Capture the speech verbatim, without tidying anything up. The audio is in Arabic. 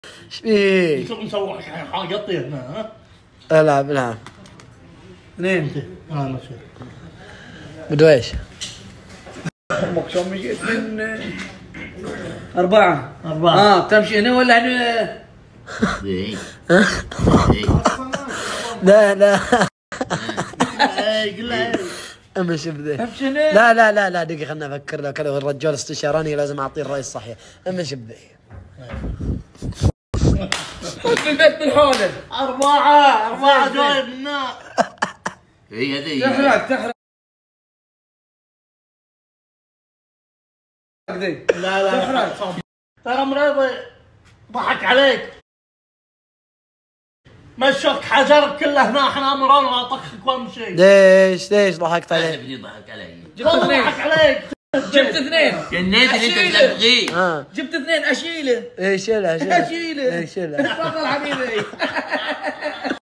ايش فيك؟ شو مسوي حاجه هنا ها؟ العب العب. اثنين اه ماشي. بدو ايش؟ امك شو جيت من أربعة أربعة. اه تمشي هنا ولا هنا؟ لا لا قل له اما شوف ذي. تمشي هنا؟ لا لا لا لا دقيقة خلنا افكر لك. لو الرجال استشاراني لازم اعطيه الرأي الصحيح. اما شوف ذي. في البيت بالحولة أربعة أربعة جايب النار. هي هذه تحرق تحرق لا لا ترى مريض ضحك عليك. مشوك حجرك كله هنا احنا امران واطخك وامشي. ليش ليش ضحكت عليه؟ ابني ضحك علي. جبت والله اثنين ضحك عليك. جبت اثنين جنيت اللي انت تبغيه. ها جبت اثنين اشيله ايه شيلها شيلها اشيله ايه شيلها. تفضل حبيبي.